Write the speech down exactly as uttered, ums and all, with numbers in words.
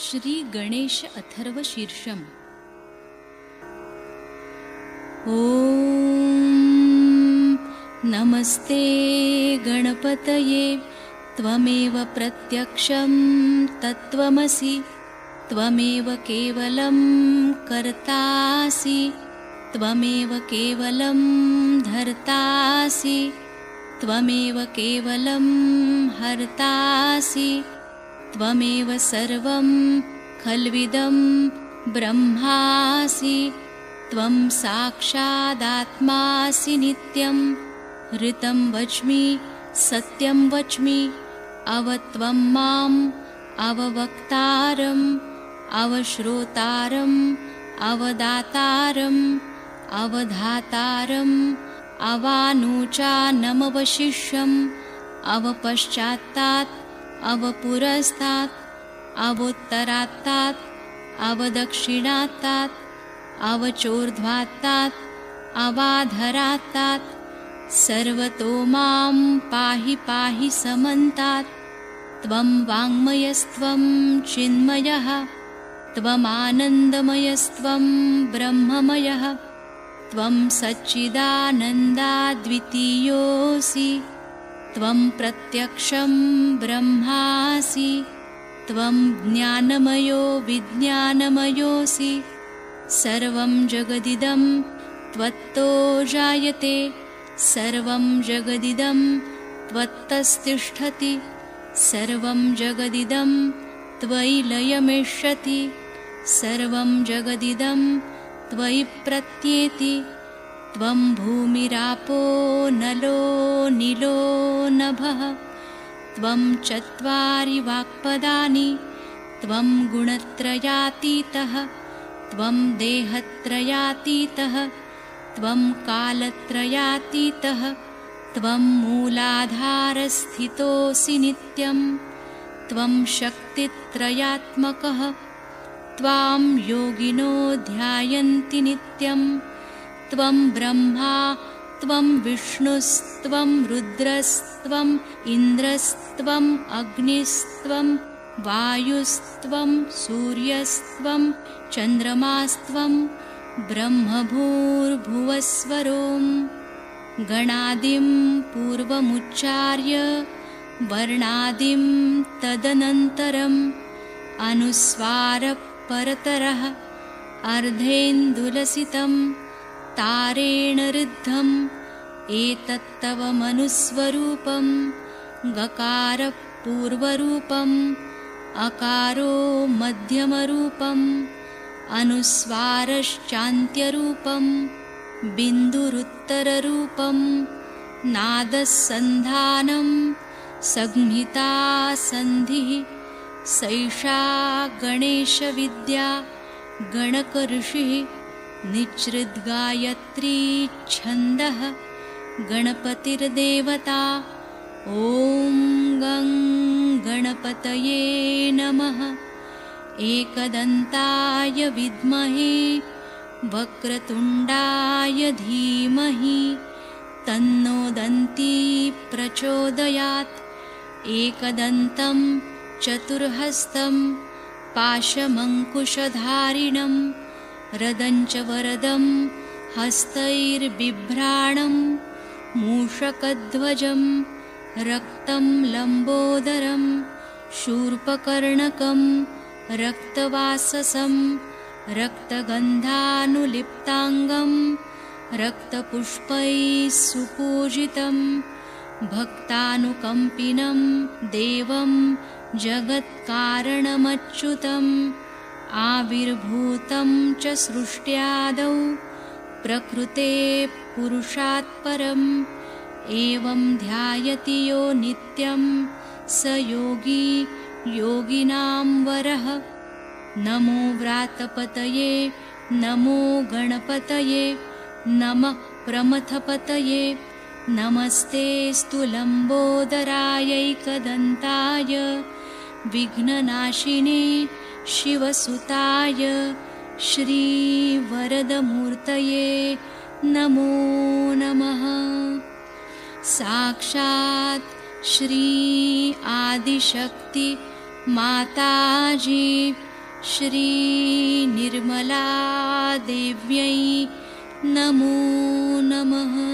श्री गणेश अथर्व शीर्षम। ओम नमस्ते गणपतये त्वमेव प्रत्यक्षं तत्त्वमसि त्वमेव केवलं कर्तासि त्वमेव केवलं धर्तासि त्वमेव केवलं हर्तासि त्वमेव सर्वं खल्विदं ब्रह्मासि त्वं साक्षादात्मासि नित्यं ऋतं वच्मि सत्यं वच्मि अवत्वं माम् अववक्तारम् अवश्रोतारम् अवदातारम् अवधातारम् अवानुचानमवशिष्यम् अवपश्चात्तात् अवपुरस्तात् अवोत्तरात्तात् अवदक्षिणात्तात् अवचोर्ध्वात्तात् अवाधरात्तात् सर्वतो मां पाहि पाहि समन्तात् त्वं वाङ्मयस्त्वं चिन्मयः त्वमानन्दमयस्त्वं ब्रह्ममयः त्वं सच्चिदानन्दाद्वितीयोऽसि त्वं प्रत्यक्षं ब्रह्मासि त्वं ज्ञानमयो विज्ञानमयोऽसि सर्वं जगदिदं त्वत्तो जायते सर्वं जगदिदं त्वत्तस्तिष्ठति सर्वं जगदिदं त्वयि लयमेष्यति सर्वं जगदिदं त्वयि प्रत्येति त्वं भूमिरापो नलो नीलो नभः त्वं चत्वारि वाक्पदानि त्वं गुणत्रयातीतः त्वं देहत्रयातीतः त्वं कालत्रयातीतः त्वं मूलाधारस्थितोऽसि नित्यं त्वं शक्तित्रयात्मकः त्वां योगिनो ध्यायन्ति नित्यं त्वं ब्रह्मा त्वं विष्णुस्त्वं रुद्रस्त्वं इन्द्रस्त्वं अग्निस्त्वं वायुस्त्वं सूर्यस्त्वं चन्द्रमास्त्वं ब्रह्मभूर्भुवस्वरों गणादिं पूर्वमुच्चार्य वर्णादिं तदनन्तरम् अनुस्वारपरतरः अर्धेन्दुलसितं तारेण ऋद्धम् एतत्तव मनुस्वरूपं गकारपूर्वरूपम् अकारो मध्यमरूपम् अनुस्वारश्चान्त्यरूपं बिन्दुरुत्तररूपं नादसन्धानं संहिता सन्धिः सैषा गणेशविद्या गणकऋषिः निच्छृद्गायत्री छन्दः गणपतिर्देवता। ॐ गं गणपतये नमः। एकदन्ताय विद्महे वक्रतुण्डाय धीमहि तन्नो दन्ती प्रचोदयात्। एकदन्तं चतुर्हस्तं पाशमङ्कुशधारिणं रदञ्च वरदं हस्तैर्बिभ्राणं मूषकध्वजं रक्तं लम्बोदरं शूर्पकर्णकं रक्तवाससं रक्तगन्धानुलिप्ताङ्गं रक्तपुष्पैः सुपूजितं भक्तानुकम्पिनं देवं जगत्कारणमच्युतम् आविर्भूतं च सृष्ट्यादौ प्रकृते पुरुषात् परम् एवं ध्यायति यो नित्यं स योगी योगिनां वरः। नमो व्रातपतये नमो गणपतये नमः प्रमथपतये नमस्ते स्तुलम्बोदरायैकदन्ताय विघ्ननाशिने शिवसुताय श्रीवरदमूर्तये नमो नमः। साक्षात् श्री आदिशक्ति माताजी श्रीनिर्मलादेव्यै नमो नमः।